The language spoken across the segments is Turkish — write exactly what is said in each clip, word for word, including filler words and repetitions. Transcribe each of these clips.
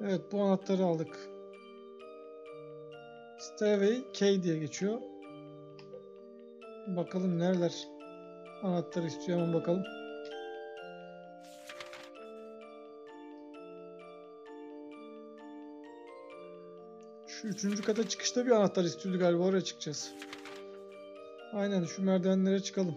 Evet, bu anahtarı aldık. Stairway K diye geçiyor. Bakalım nereler anahtarı istiyor, hemen bakalım. Şu üçüncü kata çıkışta bir anahtar istiyordu galiba, oraya çıkacağız. Aynen, şu merdivenlere çıkalım.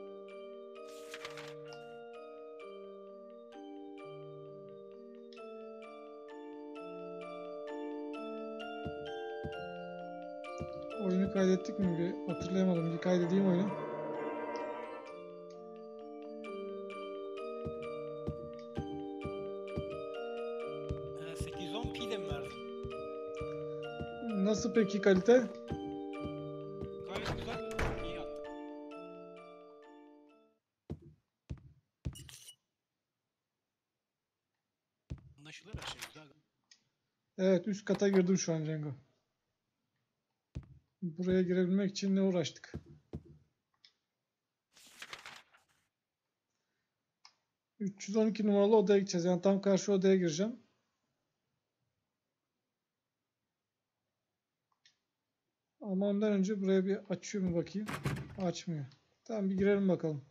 Oyunu kaydettik mi bir hatırlayamadım. Bir kaydedeyim oyunu. sekiz yüz on p'de mi verdin? Nasıl peki kalite? Gayet güzel. İyi yaptın. Anlaşılır her şey güzel. Evet, üst kata girdim şu an Cengo. Buraya girebilmek için ne uğraştık? üç yüz on iki numaralı odaya gideceğiz. Yani tam karşı odaya gireceğim. Ama ondan önce buraya bir açıyor mu bakayım. Açmıyor. Tamam, bir girelim bakalım.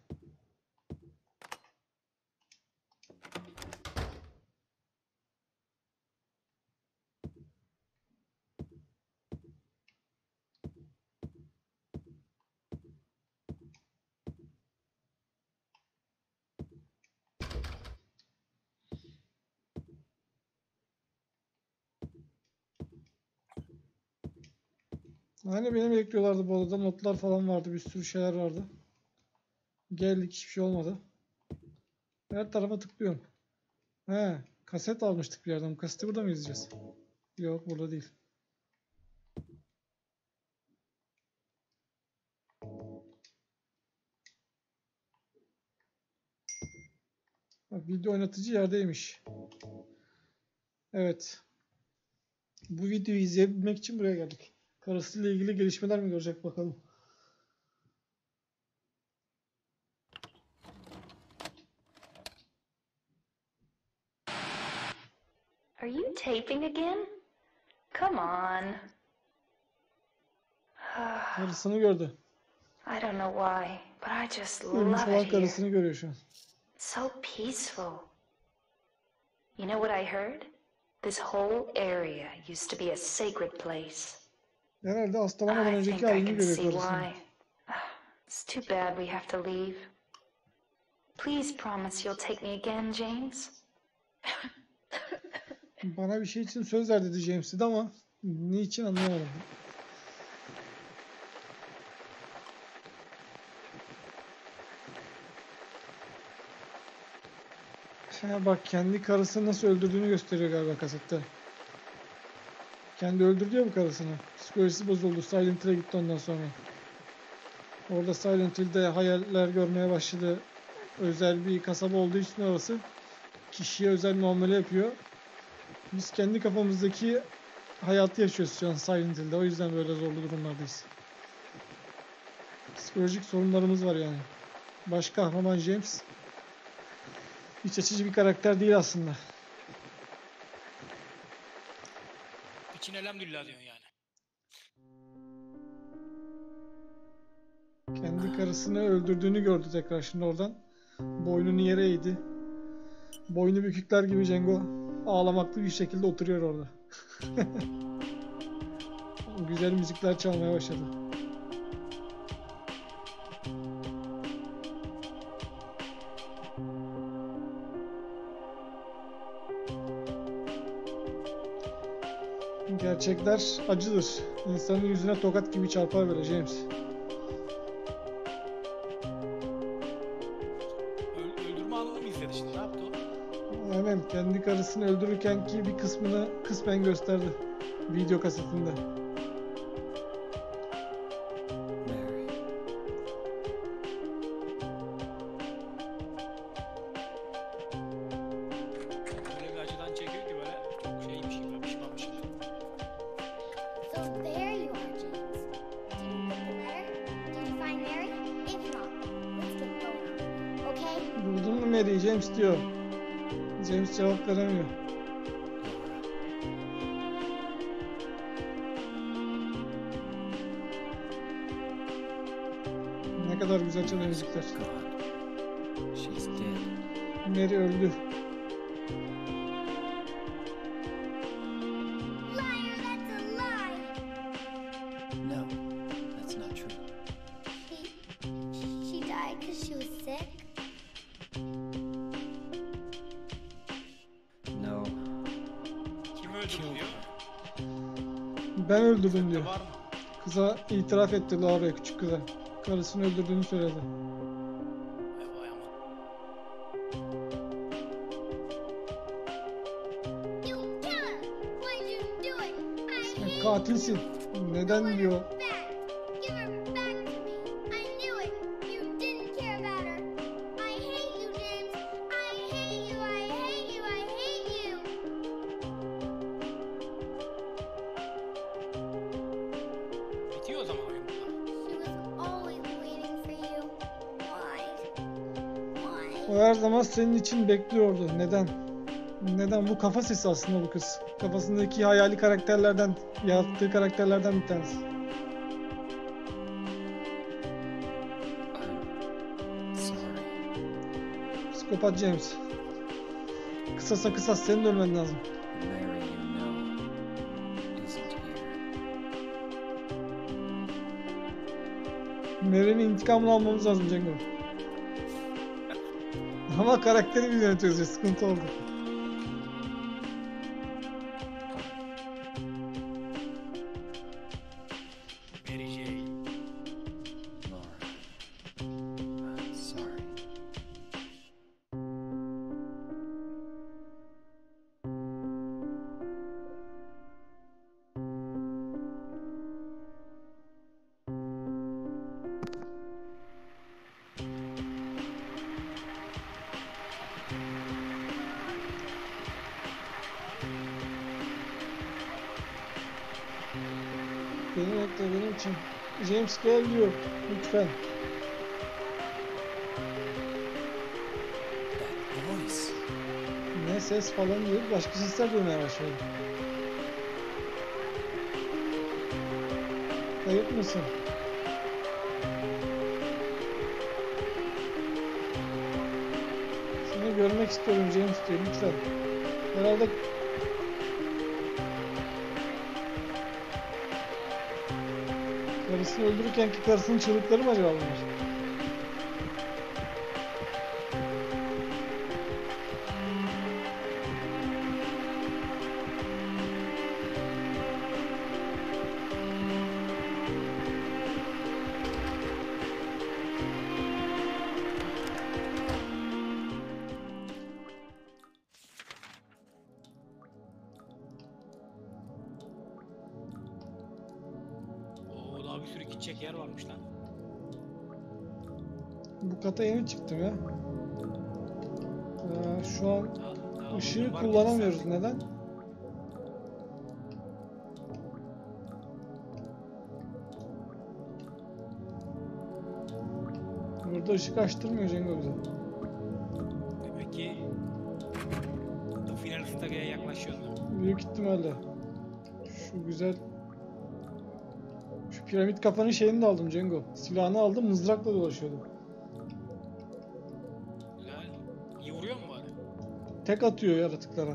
Hani beni bekliyorlardı bu odada. Notlar falan vardı. Bir sürü şeyler vardı. Geldik, hiçbir şey olmadı. Her tarafa tıklıyorum. He, kaset almıştık bir yerden. Kaseti burada mı izleyeceğiz? Yok, burada değil. Bak, video oynatıcı yerdeymiş. Evet. Bu videoyu izleyebilmek için buraya geldik. Karısıyla ilgili gelişmeler mi görecek bakalım. Are you taping again? Come on. Karısını gördü. I don't know why, but I just Ölmüş love olan it here. karısını görüyor şu an. It's so peaceful. You know what I heard? This whole area used to be a sacred place. Herhalde hastalanmadan I önceki think I halini can görüyor see karısını. why. It's too bad we have to leave. Please promise you'll take me again, James. Bana bir şey için söz ver dedi James dedi ama niçin anlayamadım. Ha, bak, kendi karısını nasıl öldürdüğünü gösteriyor galiba kasette. Kendi öldürdü ya bu karısını. Psikolojisi bozuldu. Silent Hill'e gitti ondan sonra. Orada Silent Hill'de hayaller görmeye başladı. Özel bir kasaba olduğu için orası kişiye özel muamele yapıyor. Biz kendi kafamızdaki hayatı yaşıyoruz şu an Silent Hill'de. O yüzden böyle zorlu durumlardayız. Psikolojik sorunlarımız var yani. Baş kahraman James iç açıcı bir karakter değil aslında. İçin elhamdülillah diyorsun yani. Kendi karısını öldürdüğünü gördü tekrar şimdi oradan. Boynunu yere eğdi. Boynu bükükler gibi Cengo ağlamaklı bir şekilde oturuyor orada. Güzel müzikler çalmaya başladı. Gerçekler acıdır. İnsanın yüzüne tokat gibi çarpar böyle James. Öl öldürme anını mı izledi şimdi? Ne yaptı o? Hemen kendi karısını öldürürken ki bir kısmını kısmen gösterdi video kasetinde. Böyle bir açıdan çekiyor ki böyle çok şeymiş gibi, pişmanmış gibi. So there you are, James. Did you get the letter? Did you find Mary? If not, let's get going on. Okay? Buldun mu Mary? James diyor. James cevap veremiyor. kadar güzel çalıyor müzikler. Gone. She's dead. Mary öldü. Liar, that's a lie. No, that's not true. She, she died because she was sick. No. Kim öldürdü diyor? Ben öldürdüm diyor. Var mı? Kıza itiraf etti, Laura'ya, küçük kıza. Karısını öldürdüğünü söyledi. Ay vay aman. You killer! Why'd you do it? I Sen hate katilsin. Neden diyor. her back. Give her back to me. I knew it. You didn't care about her. I hate you, James. I hate you. I hate you. I hate you. Bitiyor o zaman oyun burada. She was always waiting for you. Why? Why? O her zaman senin için bekliyordu. Neden? Neden? Bu kafa sesi aslında bu kız. Kafasındaki hayali karakterlerden, yarattığı karakterlerden bir tanesi. I'm sorry. Psikopat James. Kısasa kısas senin de ölmen lazım. The Mary you know isn't here. Mary'nin intikamını almamız lazım Cengo. Ama karakteri biz yönetiyoruz ya, sıkıntı oldu. Mary Jane. Laura. I'm sorry. Benim ekle benim için. James gel diyor. Lütfen. That voice. Ne ses falan diyor. Başka sesler duymaya başladı. Kayıp mısın? Seni görmek istiyorum James diyor. Lütfen. Herhalde karısını öldürürken ki karısının çığlıkları mı acaba bunlar? Oo daha bir sürü gidecek yer varmış lan. Bu kata yeni çıktım ya. Ee, şu an Daha, daha ışığı oyun var kullanamıyoruz. zaten. Neden? Burada ışık açtırmıyor Cengo bize. Demek ki The Final Staga'ya yaklaşıyorsun. Büyük ihtimalle. Şu güzel... Şu piramit kafanın şeyini de aldım Cengo. Silahını aldım, mızrakla dolaşıyordum. Güzel. İyi vuruyor mu bari? Tek atıyor yaratıklara.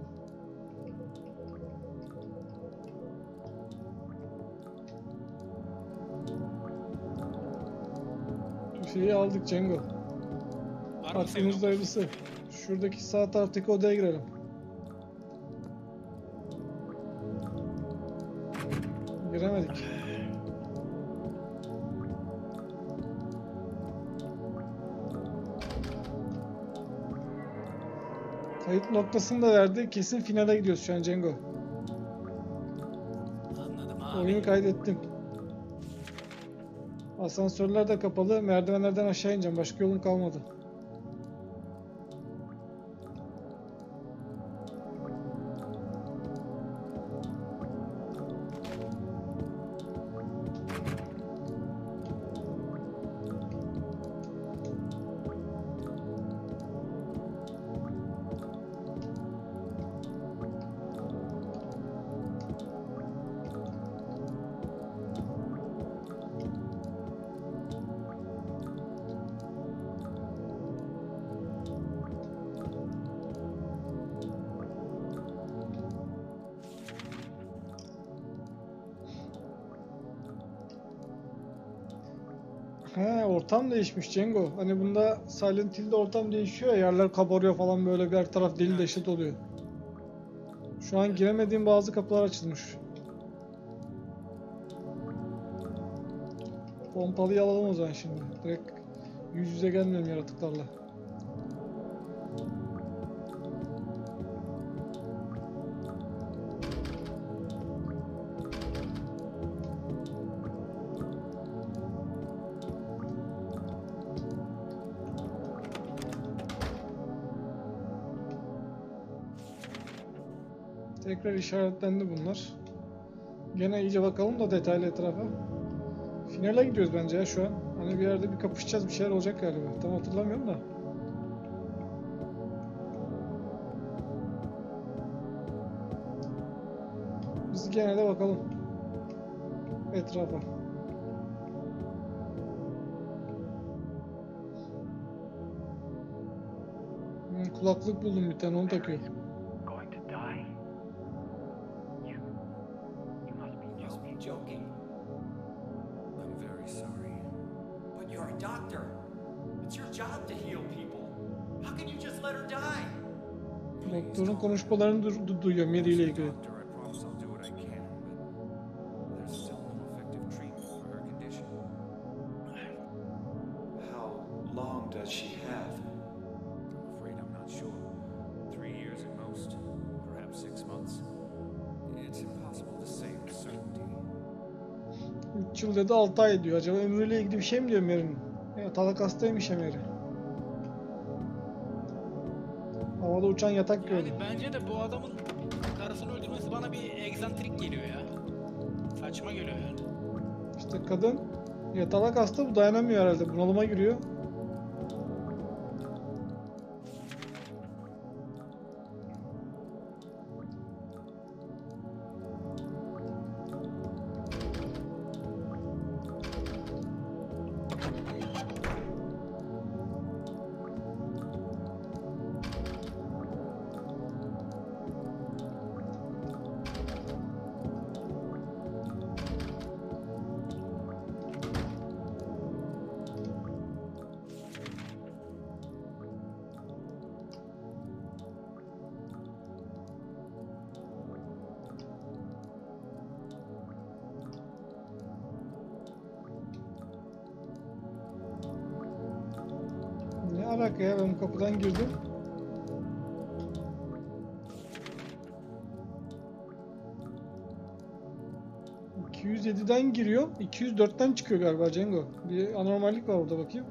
Tüfeği aldık Cengo. Var mı Aklımızda sevdiğin hayırlısı. Şuradaki sağ taraftaki odaya girelim. Giremedik. Kayıt noktasını da verdi. Kesin finale gidiyoruz şu an Cengo. Anladım abi. Oyunu kaydettim. Asansörler de kapalı. Merdivenlerden aşağı ineceğim. Başka yolum kalmadı. ortam değişmiş Cengo. Hani bunda Silent Hill'de ortam değişiyor ya, yerler kabarıyor falan, böyle bir her taraf deli dehşet oluyor. Şu an giremediğim bazı kapılar açılmış. Pompalıyı alalım o zaman şimdi. Direkt yüz yüze gelmiyorum yaratıklarla. Tekrar işaretlendi bunlar. Gene iyice bakalım da detaylı etrafa. Finale gidiyoruz bence ya şu an. Hani bir yerde bir kapışacağız, bir şeyler olacak galiba. Tam hatırlamıyorum da. Biz gene de bakalım etrafa. Hmm, kulaklık buldum bir tane, onu takıyorum. Going to die? You. You must be Must be joking. joking. I'm very sorry. But you're a doctor. It's your job to heal people. How can you just let her die? Doktorun konuşmalarını du du duyuyorum Mary ile ilgili. Doctor, I promise I'll do what I can, but there's still no effective treatment for her condition. How long does she have? I'm afraid I'm not sure. Three years at most, perhaps six months. It's impossible to say with certainty. üç yıl dedi, altı ay diyor. Acaba ömrüyle ilgili bir şey mi diyor Mary'nin? Evet, talak hastaymış ya Mary. Havada uçan yatak gördüm. Yani bence de bu adamın karısını öldürmesi bana bir egzantrik geliyor ya. Saçma geliyor yani. İşte kadın yatalak hasta, bu dayanamıyor herhalde. Bunalıma giriyor. Ne alaka ya, ben bu kapıdan girdim. iki yüz yediden giriyor, iki yüz dörtten çıkıyor galiba Cengo. Bir anormallik var orada, bakayım.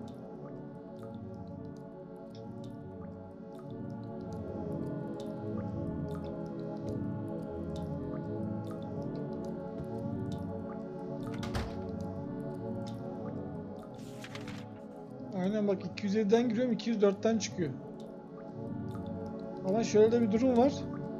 Aynen bak, iki yüz yediden giriyorum, iki yüz dörtten çıkıyor. Ama şöyle de bir durum var.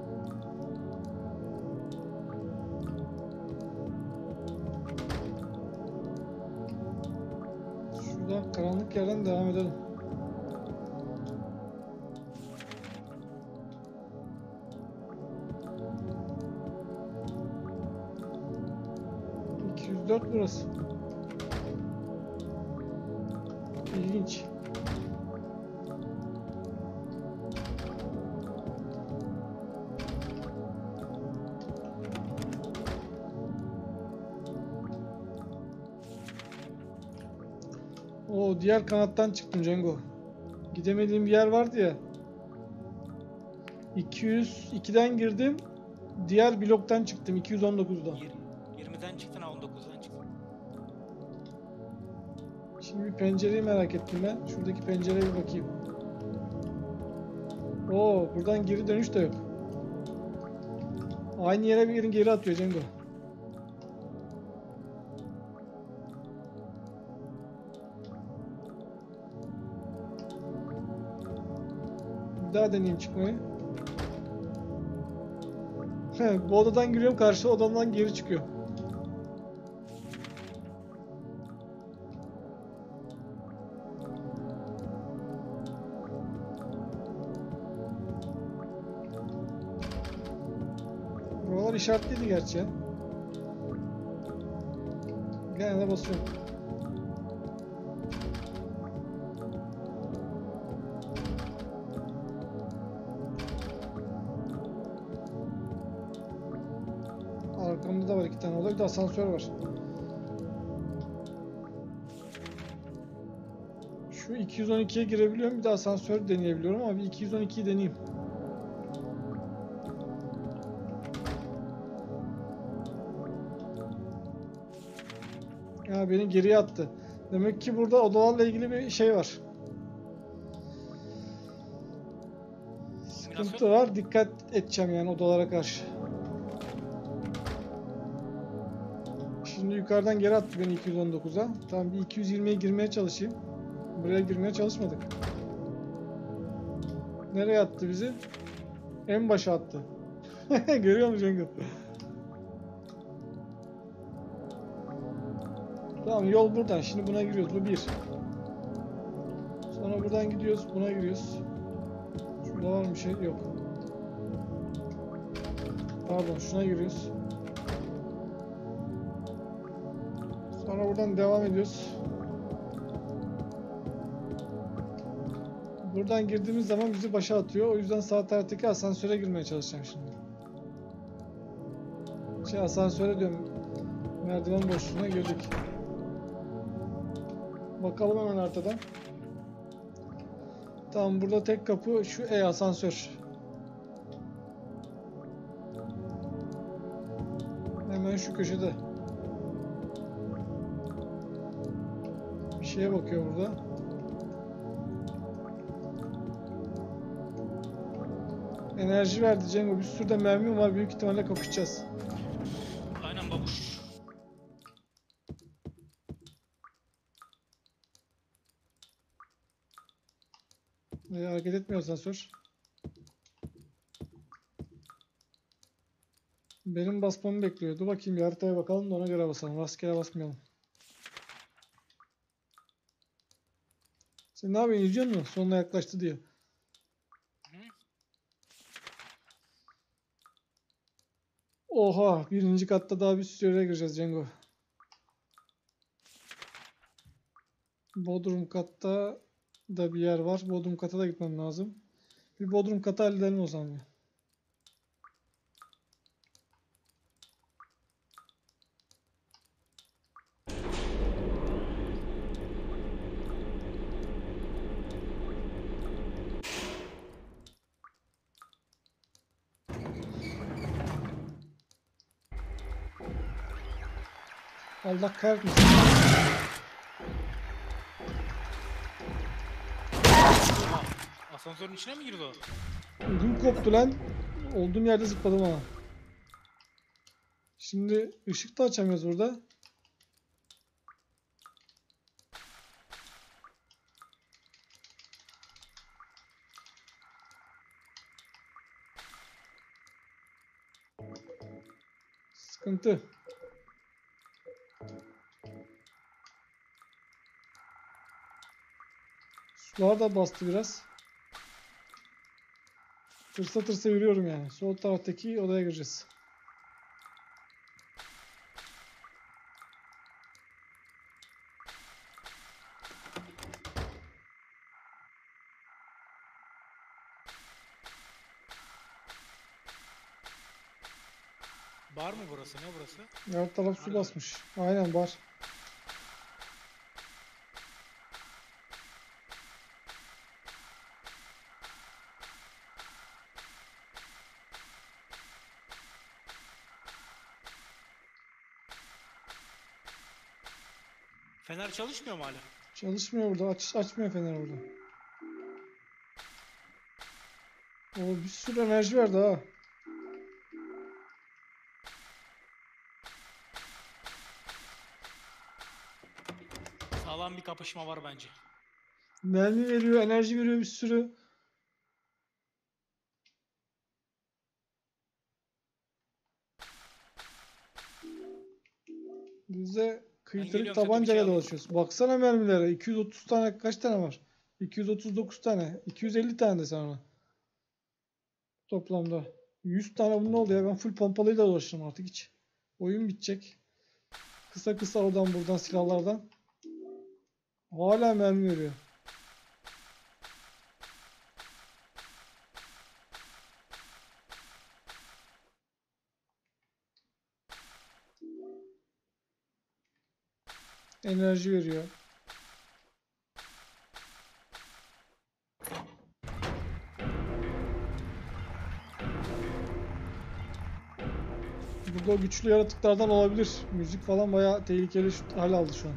Şuradan karanlık yerden devam edelim. iki yüz dört burası. İlginç. O diğer kanattan çıktım Cengo. Gidemediğim bir yer vardı ya. iki yüz ikiden girdim. Diğer bloktan çıktım, iki yüz on dokuzdan. yirmiden çıktın, ha on dokuzdan çıktın. Şimdi bir pencereyi merak ettim ben. Şuradaki pencereye bir bakayım. Oo, buradan geri dönüş de yok. Aynı yere bir yerin geri atıyor Cengo. Bir daha deneyeyim çıkmayı. He, bu odadan giriyorum, karşı odadan geri çıkıyor. Buralar işaretliydi gerçi ya. Gene de basıyorum. Arkamda da var iki tane oda, bir de asansör var. Şu iki yüz on ikiye girebiliyorum, bir de asansör deneyebiliyorum ama bir iki yüz on ikiyi deneyeyim. Ya beni geriye attı. Demek ki burada odalarla ilgili bir şey var. Sıkıntı var. Dikkat edeceğim yani odalara karşı. Şimdi yukarıdan geri attı beni iki yüz on dokuza. Tamam, bir iki yüz yirmiye girmeye çalışayım. Buraya girmeye çalışmadık. Nereye attı bizi? En başa attı. Görüyor musun Cengo? Tamam, yol buradan. Şimdi buna giriyoruz. Bu bir. Sonra buradan gidiyoruz. Buna giriyoruz. Şurada var mı bir şey? Yok. Pardon, şuna giriyoruz. Sonra buradan devam ediyoruz. Buradan girdiğimiz zaman bizi başa atıyor. O yüzden sağ taraftaki asansöre girmeye çalışacağım şimdi. Şey, asansöre diyorum. Merdiven boşluğuna girdik. Bakalım hemen arkadan. Tamam, burada tek kapı şu E asansör. Hemen şu köşede. Bir şeye bakıyor burada. Enerji verdi Cengo. Bir sürü de mermi var. Büyük ihtimalle kapışacağız. Aynen babuş. Ee, hareket etmiyor asansör. Benim basmamı bekliyor. Dur bakayım, bir haritaya bakalım da ona göre basalım. Rastgele basmayalım. Sen ne yapıyorsun? İzliyor musun? Sonuna yaklaştı diye. Oha! Birinci katta daha bir sürü yere gireceğiz Cengo. Bodrum katta da bir yer var. Bodrum kata da gitmem lazım. Bir Bodrum katı halledelim o zaman. Allah kahretmesin. Oha, asansörün içine mi girdi o? Ödüm koptu lan. Olduğum yerde zıpladım ha. Şimdi ışık da açamıyoruz burada. Sıkıntı. Sular da bastı biraz. Tırsa tırsa yürüyorum yani. Sol taraftaki odaya gireceğiz. Bar mı burası? Ne burası? Her taraf su basmış. Aynen var. Fener çalışmıyor mu hala? Çalışmıyor burada. Aç, açmıyor fener orada. O bir sürü enerji verdi ha. Sağlam bir kapışma var bence. Mermi veriyor, enerji veriyor bir sürü. Biz de kıytırık geliyorum, sen de bir tabancayla şey al. dolaşıyoruz. Baksana mermilere. iki yüz otuz tane, kaç tane var? iki yüz otuz dokuz tane. iki yüz elli tane de sana. Toplamda. yüz tane bunun oldu ya. Ben full pompalıyla dolaşırım artık hiç. Oyun bitecek. Kısa kısa oradan buradan silahlardan. Hala mermi veriyor. Enerji veriyor. Burada o güçlü yaratıklardan olabilir. Müzik falan bayağı tehlikeli şu- hal aldı şu an.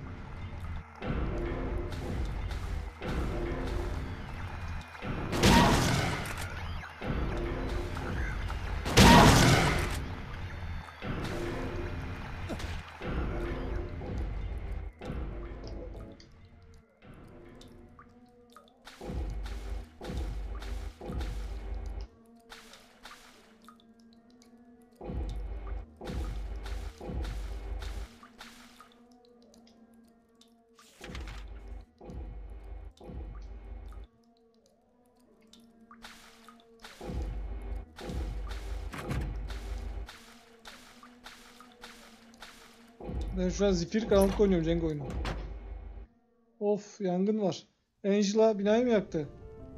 Ben şu an zifir karanlık oynuyorum Cenk oyunu. Of, yangın var. Angela binayı mı yaktı?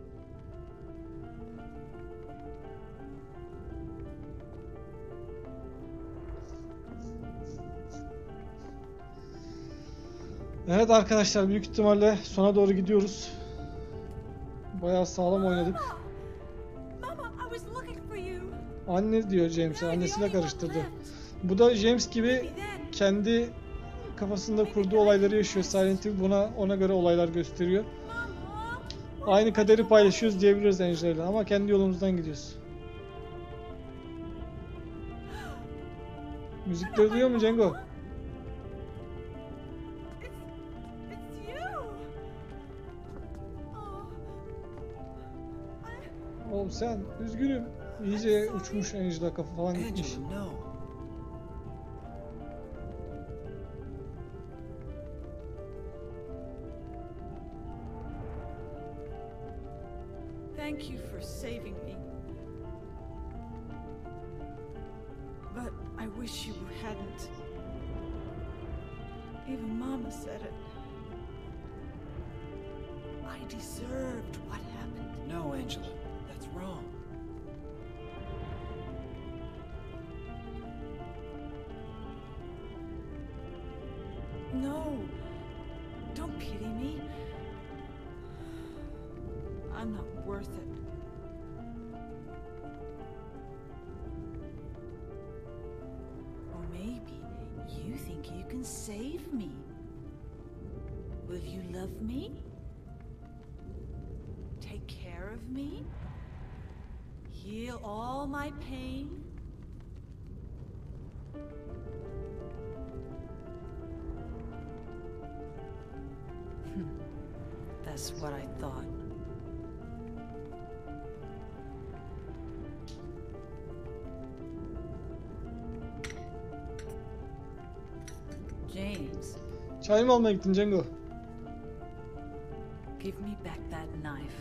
Evet arkadaşlar, büyük ihtimalle sona doğru gidiyoruz. Bayağı sağlam oynadık. Mama, I was looking for you. Anne diyor James'e, annesiyle karıştırdı. Bu da James gibi kendi kafasında kurduğu olayları yaşıyor. Silent Hill buna ona göre olaylar gösteriyor. Aynı kaderi paylaşıyoruz diyebiliriz Angela'yla ama kendi yolumuzdan gidiyoruz. Müzikleri duyuyor mu Cengo? It's you. Oh. I Oğlum sen, üzgünüm. İyice uçmuş Angela, kafa falan gitmiş. Angela, no. Thank you for saving me. But I wish you hadn't. Even Mama said it. I deserved what happened. No, Angela. That's wrong. No. Don't pity me. I'm not worth it. Or maybe you think you can save me. Will you love me? Take care of me? Heal all my pain? That's what I thought. James, Çay mı almaya gittin Cengo? give me back that knife.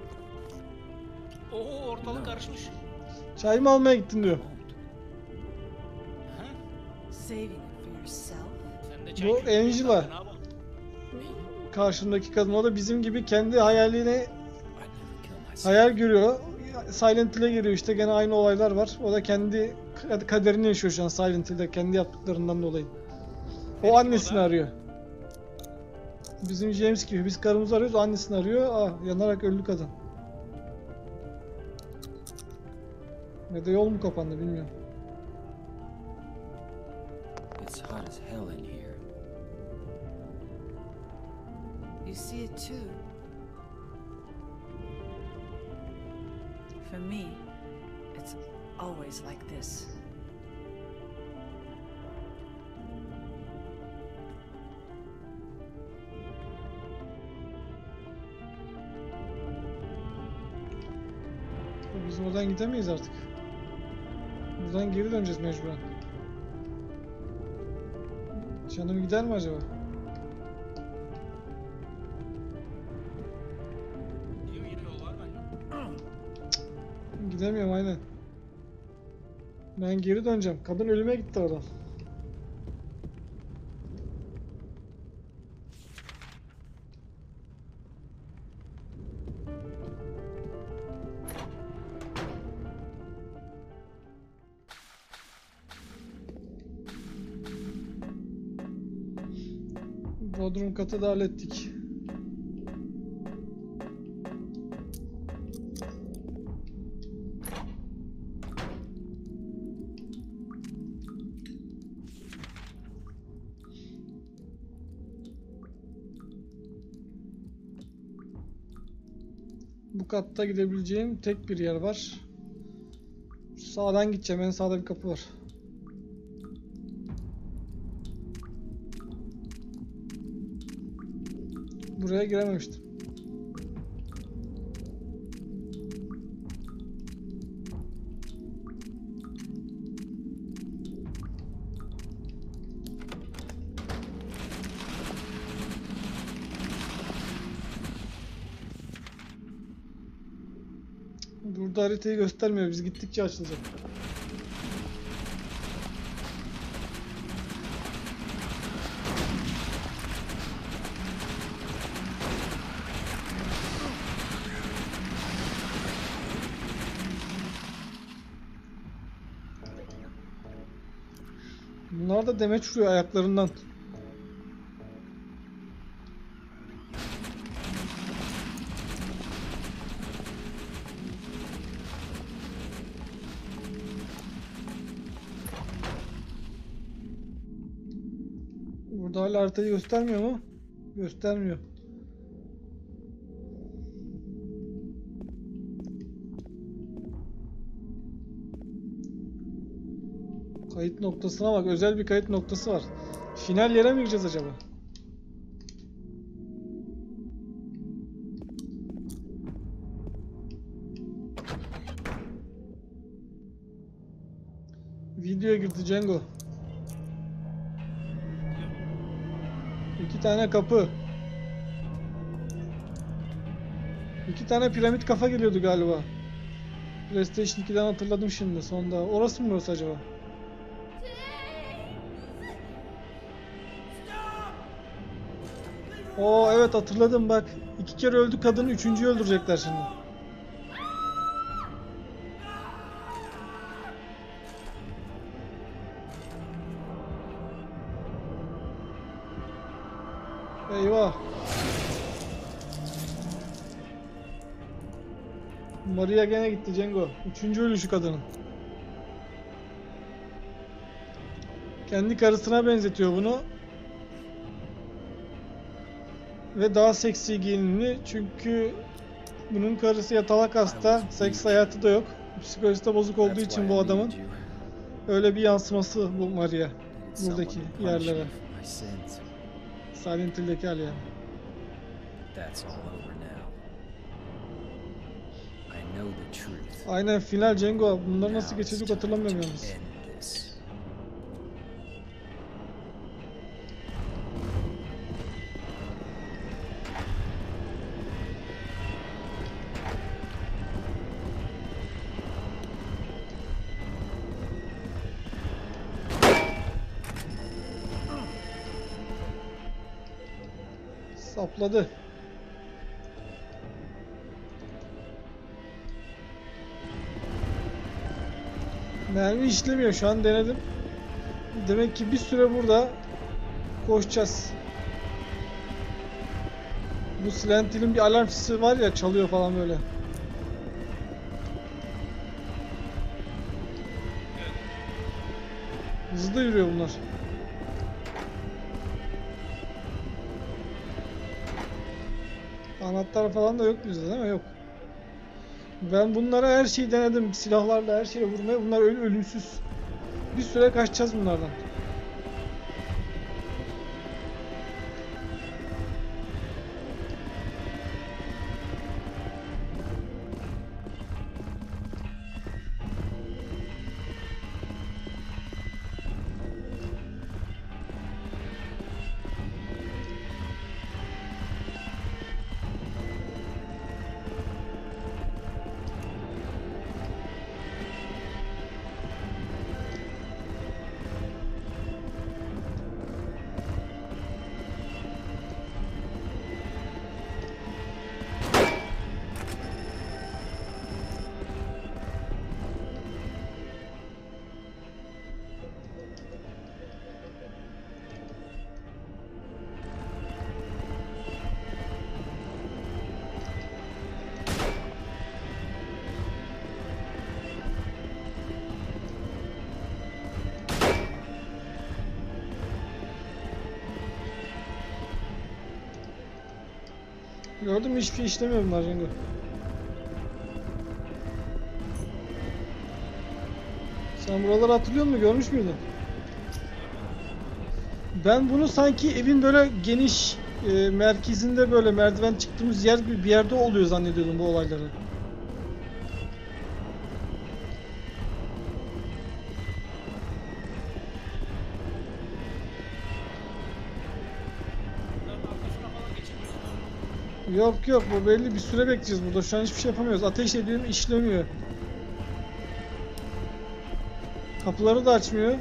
Oo, ortalık karışmış. Çay mı almaya gittin diyor. Ha? Saving it for yourself? Sen de Bu çay köpüğü Angela. yaptın, ne yapalım? Karşımdaki kadın, o da bizim gibi kendi hayaline I'd never kill myself. hayal görüyor. Silent Hill'e giriyor işte, gene aynı olaylar var. O da kendi kaderini yaşıyor şu an Silent Hill'de, kendi yaptıklarından dolayı. O annesini arıyor. Bizim James gibi, biz karımızı arıyoruz, o annesini arıyor. Ah, yanarak öldü kadın. Ya da yol mu kapandı bilmiyorum. It's hot as hell in here. You see it too. For me, it's always like this. Biz oradan gidemeyiz artık. Buradan geri döneceğiz mecburen. Canım gider mi acaba? Diyor, yine yol var bence. Gidemiyorum aynen. Ben geri döneceğim. Kadın ölüme gitti oradan. Bodrum katı da hallettik. Bu katta gidebileceğim tek bir yer var. Sağdan gideceğim. En sağda bir kapı var. Buraya girememiştim. Burada haritayı göstermiyor. Biz gittikçe açılacak. Bunlar da demeç vuruyor ayaklarından. Burada hala haritayı göstermiyor mu? Göstermiyor. Kayıt noktasına bak. Özel bir kayıt noktası var. Final yere mi gireceğiz acaba? Videoya girdi Cengo. İki tane kapı. İki tane piramit kafa geliyordu galiba. PlayStation iki'den hatırladım şimdi sonda. Orası mı burası acaba? Oo evet hatırladım bak. İki kere öldü kadın, üçüncüyü öldürecekler şimdi. Eyvah. Maria gene gitti Cengo. Üçüncü ölüşü kadının. Kendi karısına benzetiyor bunu. Ve daha seksi giyinimli çünkü bunun karısı yatalak hasta, seks hayatı da yok. Psikolojisi de bozuk olduğu için bu adamın öyle bir yansıması bu Maria buradaki yerlere. Silent Hill'deki hali yani. Aynen final Cengo. Bunları nasıl geçecek hatırlamıyorum yalnız. Sapladı. Mermi işlemiyor şu an denedim. Demek ki bir süre burada koşacağız. Bu Silent Hill'in bir alarm sesi var ya çalıyor falan böyle. Hızlı yürüyor bunlar. Anahtar falan da yok bizde değil mi? Yok. Ben bunlara her şeyi denedim. Silahlarla her şeyle vurmaya. Bunlar öl ölümsüz. Bir süre kaçacağız bunlardan. Gördün mü, hiçbir şey işlemiyor bunlar Cengo. Sen buraları hatırlıyor musun? Görmüş müydün? Ben bunu sanki evin böyle geniş e, merkezinde böyle merdiven çıktığımız yer gibi bir yerde oluyor zannediyordum bu olayları. Bunların arkasına falan geçemiyorsun. Yok yok, bu belli bir süre bekleyeceğiz burada. Şu an hiçbir şey yapamıyoruz. Ateş ediyorum, işlemiyor. Kapıları da açmıyor.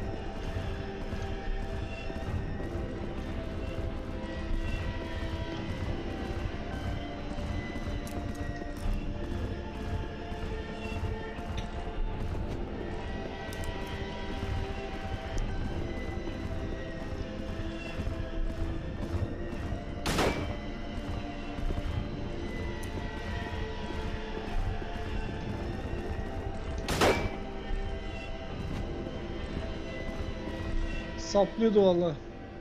Saplıyordu vallahi.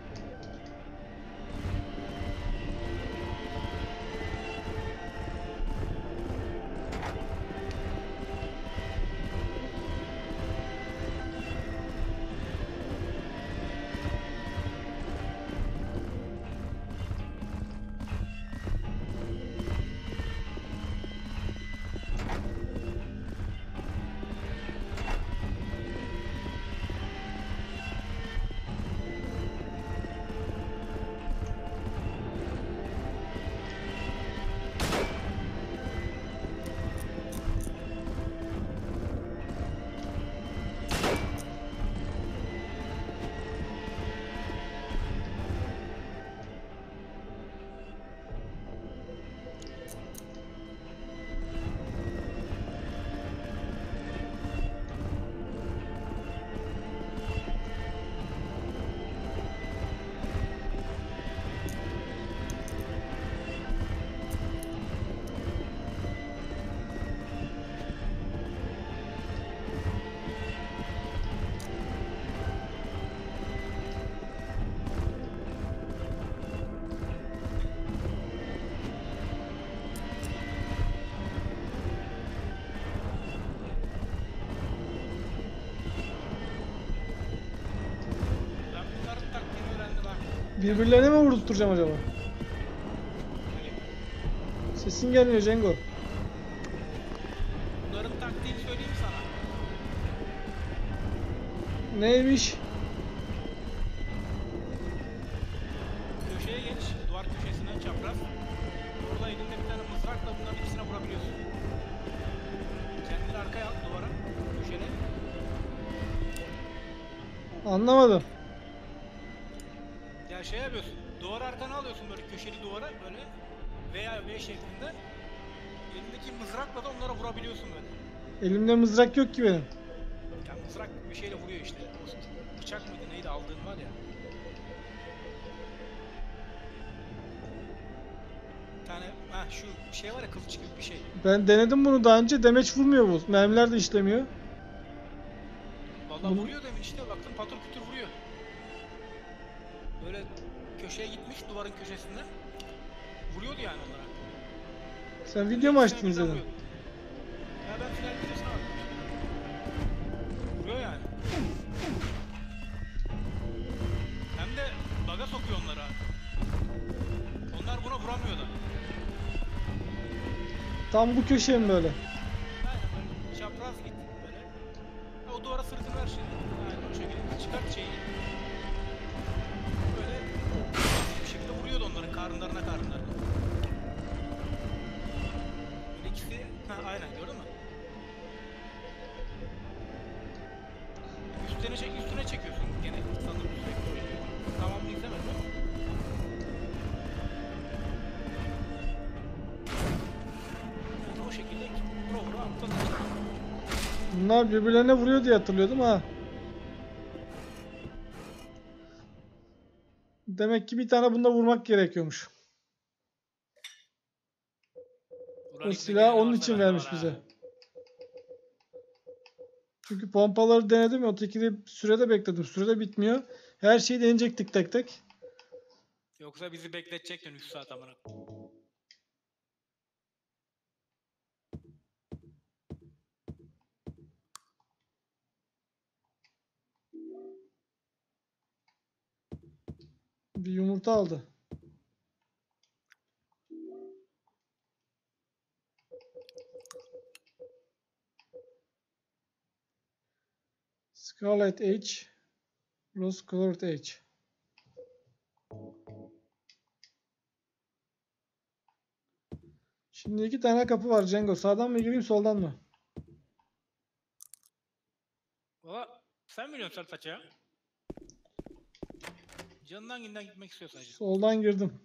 Ben bunların taktiğini öğrendim ha. Birbirlerine mi vurdurtacağım acaba? Sesin gelmiyor Cengo. Bunların taktiğini söyleyeyim sana. Neymiş? Köşeye geç, duvar köşesine çapraz. Orada elinde bir tane mızrakla bunların ikisine vurabiliyorsun. Kendini arkaya at duvara, köşene. Anlamadım. Ya şey yapıyorsun, duvarı arkana alıyorsun böyle köşeli duvara böyle veya V şeklinde. Elindeki mızrakla da onlara vurabiliyorsun böyle. Elimde mızrak yok ki benim. Ya mızrak bir şeyle vuruyor işte. O bıçak mıydı neydi aldığın var ya. Bir tane ha şu şey var ya, kılıç gibi bir şey. Ben denedim bunu daha önce. Demeç vurmuyor bu. Mermiler de işlemiyor. Vallahi Bunu- vuruyor demin işte, baktım patır kütür vuruyor. Böyle köşeye gitmiş duvarın köşesinde. Vuruyordu yani onlara. Sen video mu açtın İkisine birden izledin? vuruyordu. Ya ben final videosuna baktım işte. Vuruyor yani. Hem de baga sokuyor onlara. Onlar buna vuramıyor da. Tam bu köşe mi böyle? Aynen böyle çapraz git böyle. Ha, o duvara sırtını ver şimdi. Aynen o şekilde çıkart şeyi. Böyle bir şekilde vuruyordu onların karınlarına karınlarına. Böyle ikisi, ha aynen gördün mü? Üstüne çek, üstüne çekiyorsun gene sanırım sürekli. Tamamını izlemedim ama. Yani o şekilde programı atladık. Bunlar birbirlerine vuruyor diye hatırlıyordum ha. Demek ki bir tane bunda vurmak gerekiyormuş. O silahı onun için vermiş bize. Çünkü pompaları denedim. Ötekini sürede bekledim. Sürede bitmiyor. Her şeyi deneyecektik tek tek. Yoksa bizi bekletecektin üç saat amına. Bir yumurta aldı. Scarlet H, Rose Colored H. Şimdi iki tane kapı var Cengo. Sağdan mı gireyim, soldan mı? Valla sen biliyorsun Sertaç ya. Canından ginden gitmek istiyor sadece. Soldan girdim.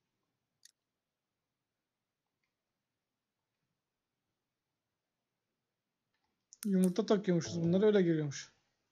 Yumurta takıyormuşuz. Bunlar öyle geliyormuş.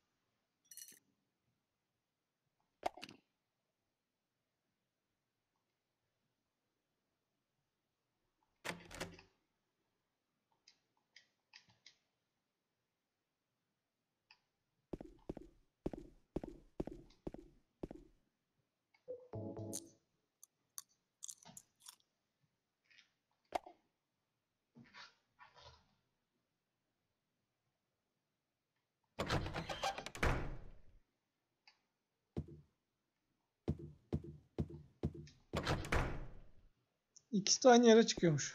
İkisi de aynı yere çıkıyormuş.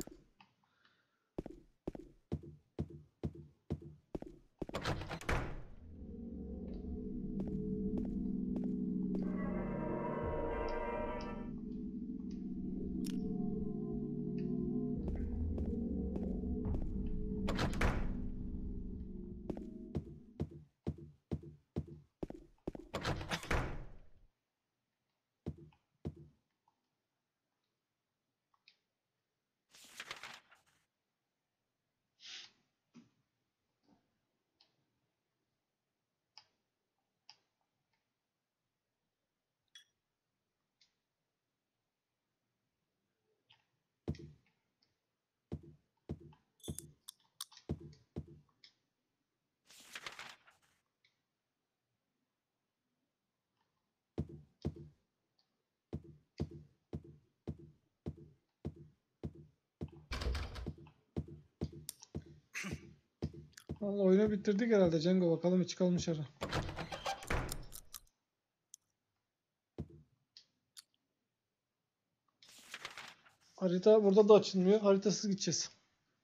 Vallahi oyunu bitirdik herhalde Cengo. Bakalım hiç çıkalım dışarı. Harita burada da açılmıyor. Haritasız gideceğiz.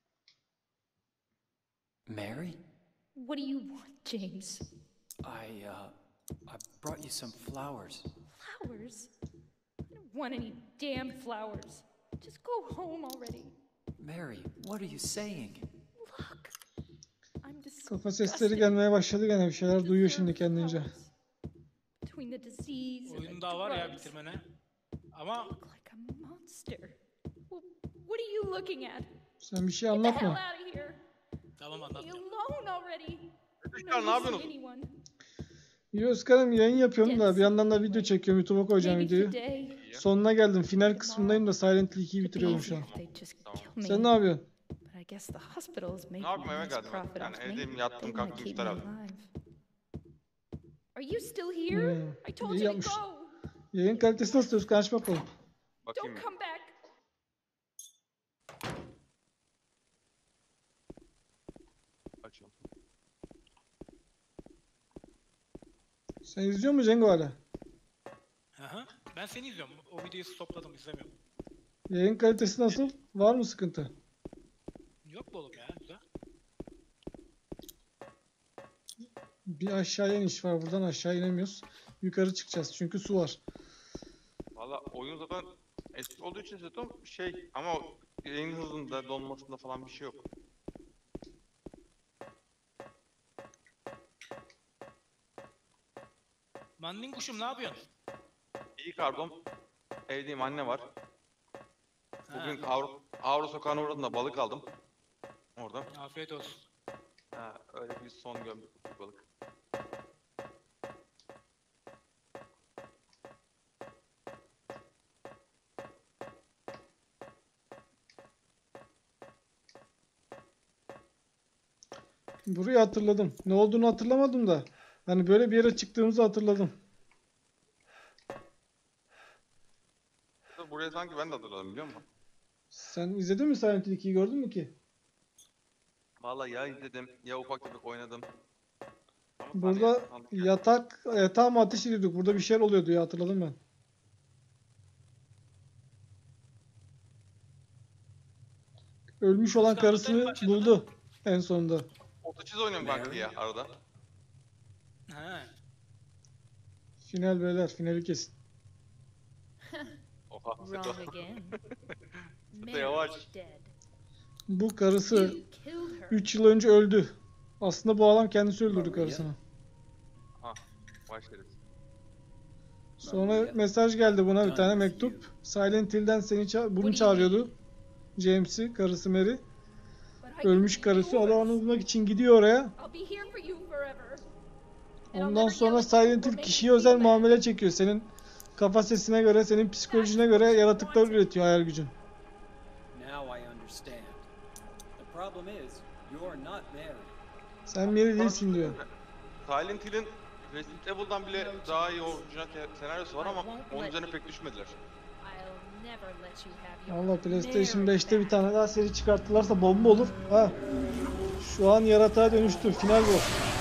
Mary? What do you want, James? I, uh, I brought you some flowers. Flowers? I don't want any damn flowers. Just go home already. Mary, what are you saying? Look. I'm Kafa sesleri gelmeye başladı gene. Bir şeyler duyuyor şimdi kendince. Between the disease and Oyun the daha var ya drugs. bitirmene. Ama You look like a monster. Well, what are you looking at? Sen bir şey Get the hell anlatma. out of here. tamam Leave me anlatacağım. alone already. Çocuklar ne yapıyorsunuz? Anyone. İyi Özkar'ım, yayın yapıyorum da bir yandan da video çekiyorum. YouTube'a koyacağım Maybe videoyu. today. Sonuna geldim. Final kısmındayım da Silent Hill ikiyi bitiriyorum şu an. They just kill me. Sen ne yapıyorsun? But I guess the hospitals make Ne yapayım, eve nice geldim. profit Yani off me. evdeyim, yattım, They wanna kalktım, keep me iftar aldım. alive. Are you still here? Hmm, I told iyi you to yapmış. go. Yayın kalitesi nasıl Özkan? Aç bakalım. Bakayım Don't bir. come back. Açıyorum. Sen izliyor musun Cengo hala? Aha. Ben seni izliyorum. O videoyu stopladım izlemiyorum. Yayın kalitesi nasıl? Var mı sıkıntı? Yok mu oğlum ya güzel. Bir aşağıya iniş var. Buradan aşağı inemiyoruz. Yukarı çıkacağız. Çünkü su var. Valla oyun zaten eski olduğu için zaten şey ama o yayın hızında donmasında falan bir şey yok. Mandin kuşum ne yapıyorsun? İyi kardom. Evdeyim, anne var. Ha, Bugün Avru, Avru sokağına uğradım da balık aldım. Orada. afiyet olsun. Ha, öyle bir son gömdük bir balık. Burayı hatırladım. Ne olduğunu hatırlamadım da. Hani böyle bir yere çıktığımızı hatırladım. Buraya sanki ben de hatırladım, biliyor musun? Sen izledin mi Silent Hill ikiyi, gördün mü ki? Valla ya izledim ya ufak tefek oynadım. Ama Burada saniye, sandık yani. yatak, yatağa mı ateş ediyorduk? Burada bir şeyler oluyordu ya, hatırladım ben. Ölmüş olan Başka anlatmaya mı karısını başladın? buldu en sonunda. Otoçiz oynuyorum kanka ya arada. Ha. Final beyler, finali kesin. Oha Wrong Seto. again. Seto yavaş. Mary's dead. Bu karısı You killed her. üç yıl önce öldü. Aslında bu adam kendisi öldürdü karısını. Ha başlarız. Sonra mesaj geldi buna, bir tane mektup. Silent Hill'den seni ça- bunu çağırıyordu. James'i, karısı Mary. But I Ölmüş can karısı. O da yours. onu bulmak için gidiyor oraya. I'll be here for you forever. And I'll Ondan never sonra yell at you Silent or Hill make kişiye you özel feel bad. muamele çekiyor. Senin kafa sesine göre, senin psikolojine göre yaratıklar üretiyor, hayal gücün. Now I understand. The problem is, you're not Mary. Sen Mary değilsin diyor. Silent Hill'in Resident Evil'dan bile daha iyi orijinal te- senaryosu var ama onun üzerine pek düşmediler. I'll never let you have your Valla PlayStation Mary beşte bir back. tane daha seri çıkarttılarsa bomba olur. Ha. Şu an yaratığa dönüştü. Final bu.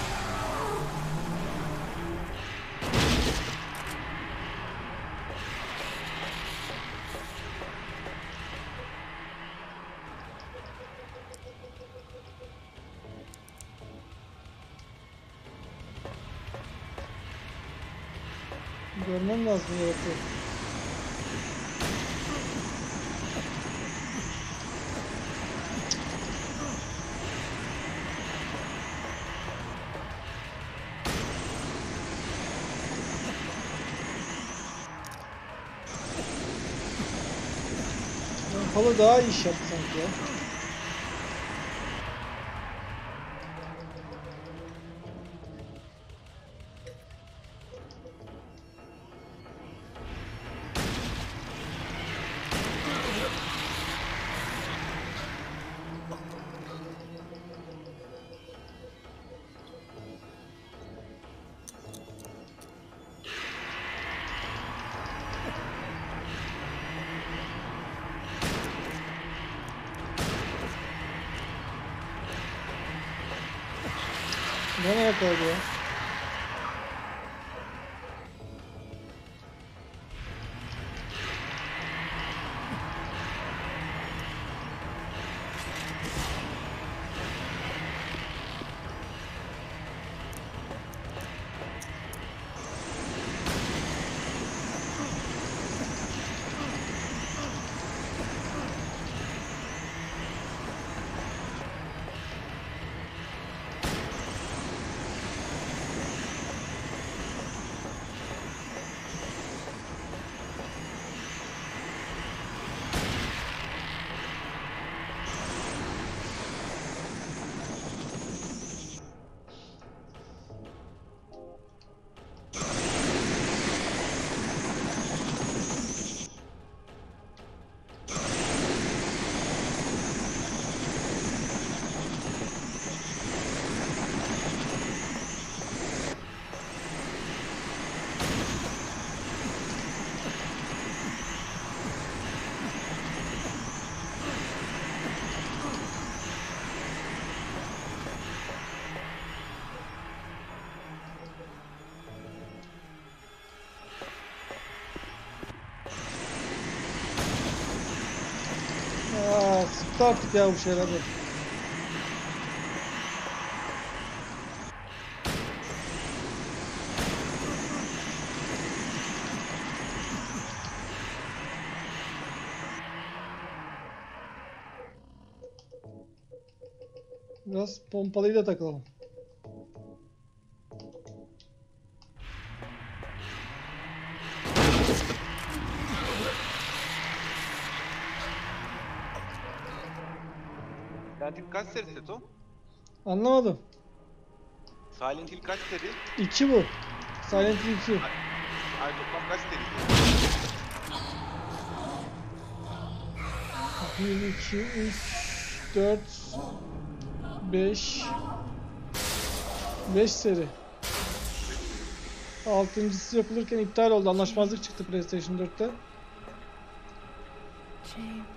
Görmem lazım yaratığı. Halı daha iyi iş yaptı sanki ya. Bana yakaladı ya. Aa, sıktı artık ya bu şeyler de. Biraz pompalıyla takalım. Silent Hill kaç seri Seto? Anlamadım. Silent Hill kaç seri? iki bu. Silent Hill iki. Ay toplam kaç seri? bir, iki, üç, dört, beş. beş seri. Altıncısı yapılırken iptal oldu. Anlaşmazlık çıktı PlayStation dörtte. James.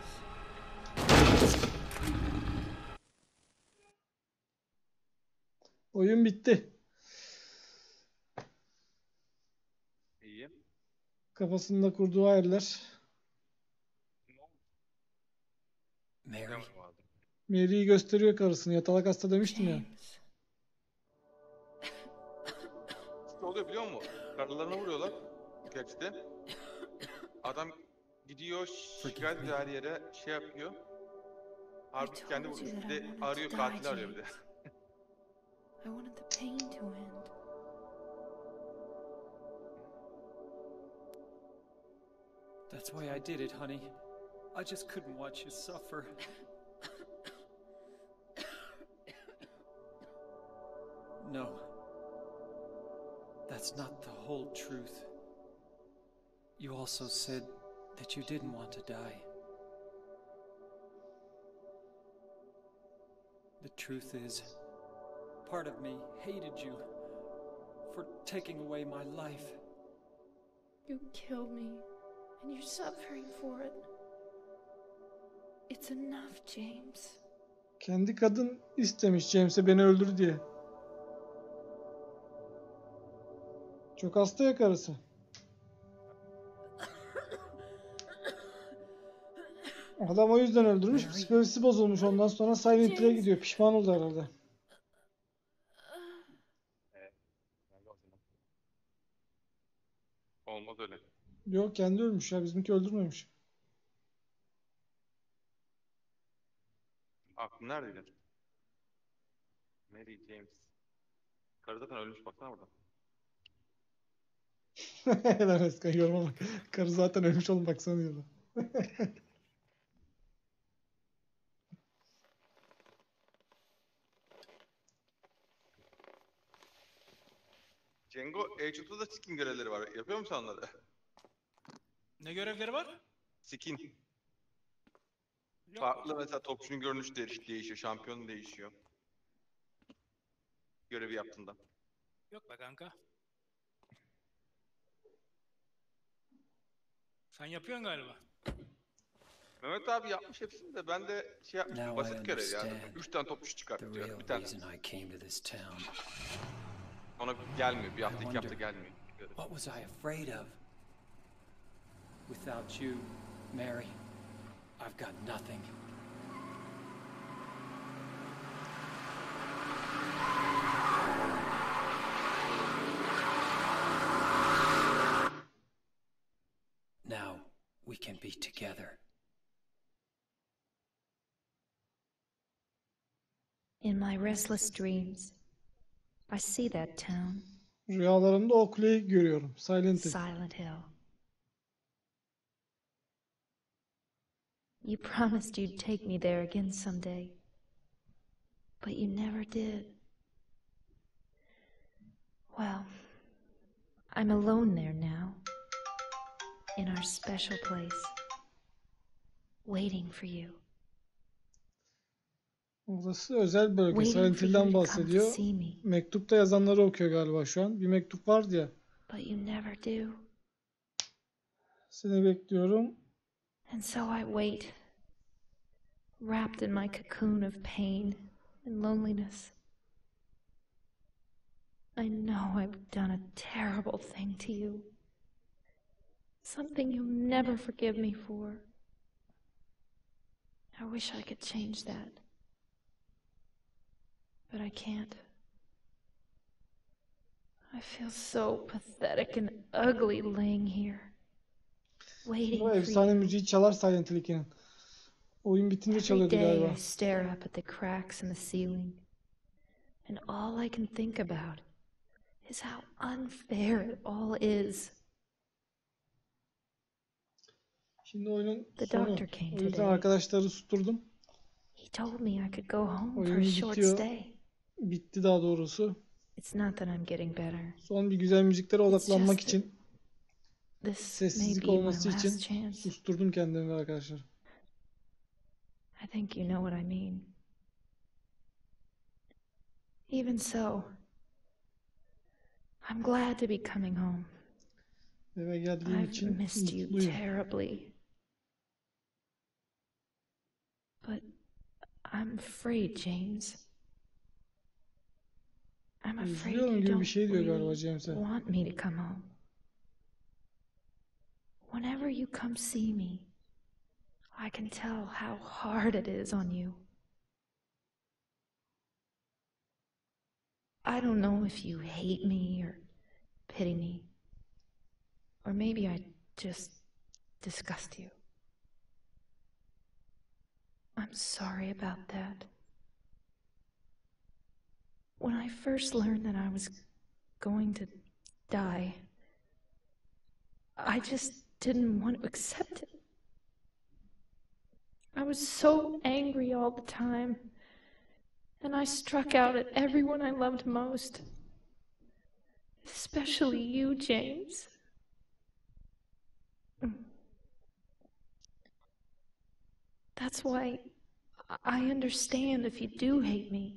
Oyun bitti. İyi. Kafasında kurduğu hayaller. Mary, Mary'i gösteriyor karısını. Yatalak hasta demiştim ya. James. Ne oluyor biliyor musun? Karılarına vuruyorlar. Gerçekten. Adam gidiyor şikayet ediyor her yere şey yapıyor. Halbuki kendi told you vurmuş. that Bir I de wanted to arıyor die, katil arıyor bir de. James. I wanted the pain to end. That's why I did it, honey. I just couldn't watch you suffer. No. That's not the whole truth. You also said that you didn't want to die. The truth is, part of me hated you for taking away my life. You killed me, and you're suffering for it. It's enough, James. Kendi kadın istemiş James'e beni öldür diye. Çok hasta ya karısı. Adam o yüzden öldürmüş. Psikolojisi bozulmuş. Ondan sonra Silent Hill'e gidiyor. Pişman oldu herhalde. Olmaz öyle. Yok kendi ölmüş ya. Bizimki öldürmemiş. Aklın neredeydi? Mary James. Karı zaten ölmüş baksana burada. Helal Özkan yoruma bak. Karı zaten ölmüş oğlum baksana diyorlar. Cengo, Age'da da skin görevleri var. Yapıyor musun onları? Ne görevleri var? Skin. Yok. Farklı mesela topçunun görünüşü değiş- değişiyor, şampiyonun değişiyor. Görevi yaptığında. Yok be kanka. Sen yapıyorsun galiba. Mehmet abi yapmış hepsini de ben de şey yapmıştım, Now I basit görev yani. understand Üç tane topçu the çıkartıyor, real bir tane. reason I came to this town. Ona gelmiyor, bir hafta I iki hafta wonder, gelmiyor. görev. what was I afraid of? Without you, Mary, I've got nothing. Now we can be together. In my restless dreams, I see that town, Rüyalarımda o kuleyi görüyorum. Silent Hill. Silent Hill. You promised you'd take me there again someday, but you never did. Well, I'm alone there now, in our special place, waiting for you. Orası özel bölge. Waiting Silent for you Hill'den to come to bahsediyor. see me, Mektupta yazanları okuyor galiba şu an. Bir mektup vardı ya. but you never do. Seni bekliyorum. And so I wait, wrapped in my cocoon of pain and loneliness. I know I've done a terrible thing to you. Something you'll never forgive me for. I wish I could change that. But I can't. I feel so pathetic and ugly laying here, waiting Bu for efsane you. müziği çalar Silent Hill ikinin. Oyun bitince Every çalıyordu day galiba. I stare up at the cracks in the ceiling, and all I can think about is how unfair it all is. Şimdi oyunun The sonu. doctor came O yüzden today. arkadaşları susturdum. He told me I could go home for Oyun a short bitiyor. stay. Bitti daha doğrusu. It's not that I'm getting better. Son bir güzel müziklere odaklanmak just için, This may sessizlik be my olması için last chance. susturdum kendimi arkadaşlar. I think you know what I mean. Even so, I'm glad to be coming home. Eve geldiğim I've için missed you mutluyum. terribly. But I'm afraid, James. I'm afraid Üzülüyorum you gibi bir don't şey diyor galiba really James'e. want me to come home. Whenever you come see me, I can tell how hard it is on you. I don't know if you hate me or pity me. Or maybe I just disgust you. I'm sorry about that. When I first learned that I was going to die, I just didn't want to accept it. I was so angry all the time, and I struck out at everyone I loved most, especially you, James. That's why I understand if you do hate me.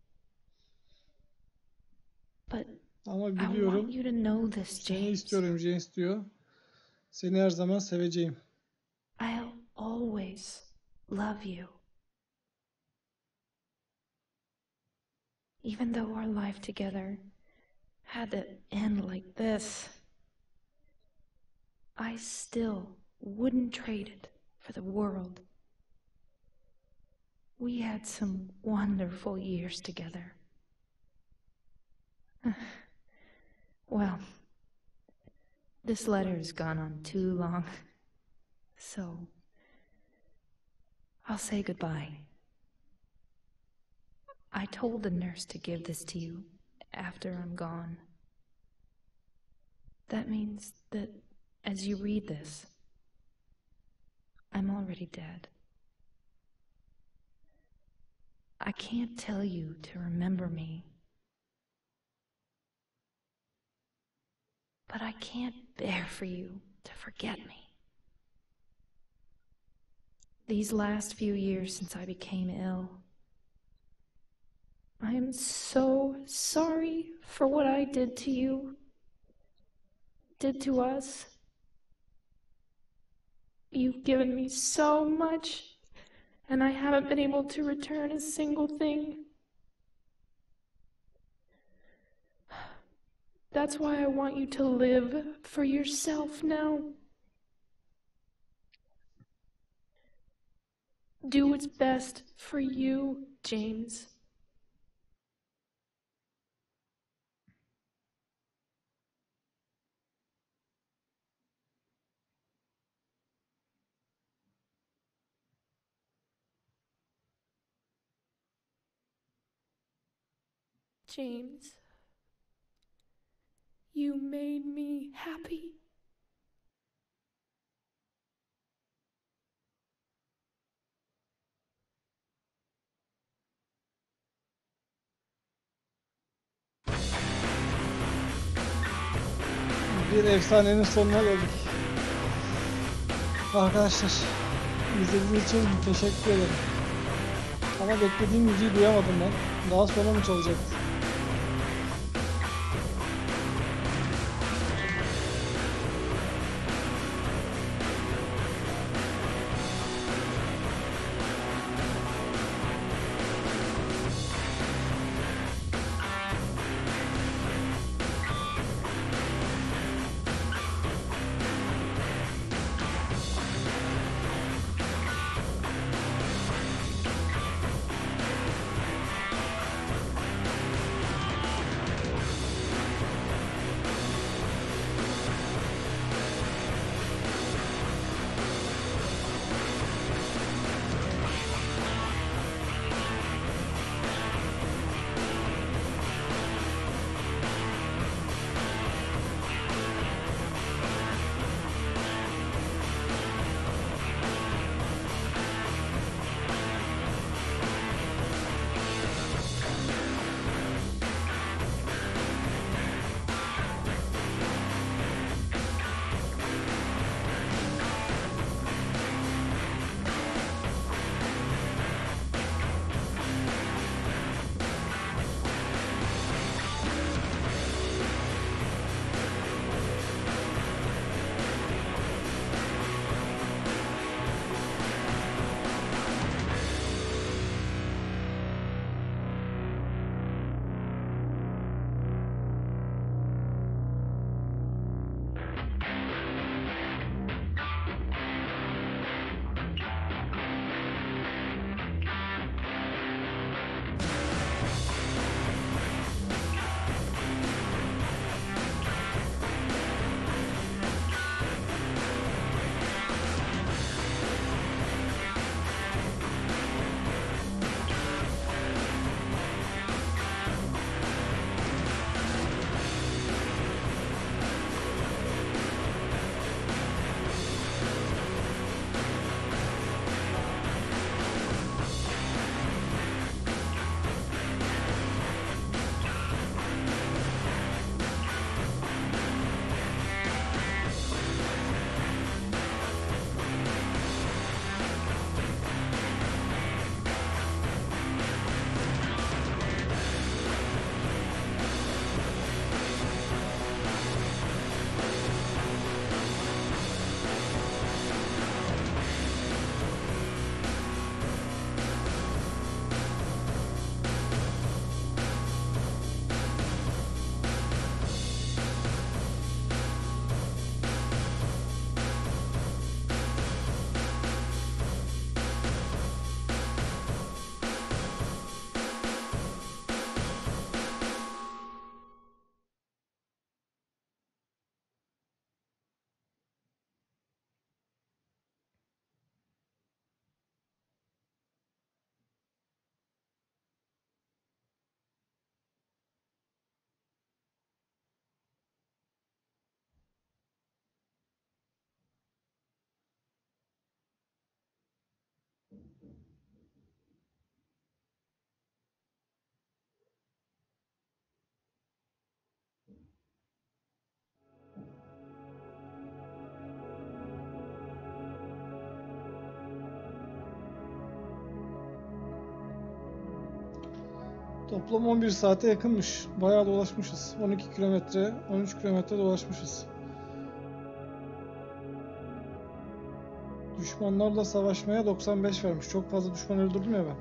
But Ama I biliyorum want you to know this, seni James. istiyorum James diyor. Seni her zaman seveceğim. I'll always love you. Even though our life together had to end like this, I still wouldn't trade it for the world. We had some wonderful years together. Well, this letter has gone on too long, so I'll say goodbye. I told the nurse to give this to you after I'm gone. That means that as you read this, I'm already dead. I can't tell you to remember me, but I can't bear for you to forget me. These last few years since I became ill, I am so sorry for what I did to you, did to us. You've given me so much, and I haven't been able to return a single thing. That's why I want you to live for yourself now. Do what's best for you, James. James, you made me happy. Bir efsanenin sonuna geldik. Arkadaşlar, izlediğiniz için teşekkür ederim. Ama beklediğim müziği duyamadım ben. Daha sonra mı çalacaktı? Toplam on bir saate yakınmış. Bayağı dolaşmışız. on iki kilometre, on üç kilometre dolaşmışız. Düşmanlarla savaşmaya doksan beş vermiş. Çok fazla düşman öldürdüm ya ben.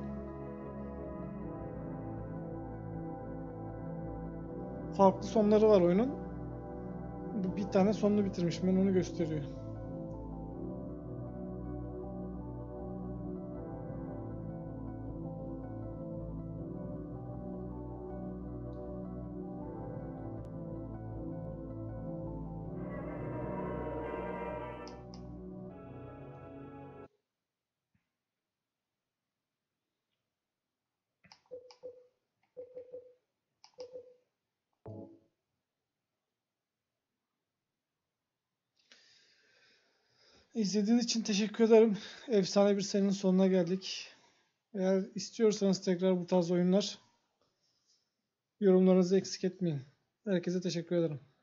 Farklı sonları var oyunun. Bu bir tane sonunu bitirmiş. Ben onu gösteriyor. İzlediğiniz için teşekkür ederim. Efsane bir serinin sonuna geldik. Eğer istiyorsanız tekrar bu tarz oyunlar, yorumlarınızı eksik etmeyin. Herkese teşekkür ederim.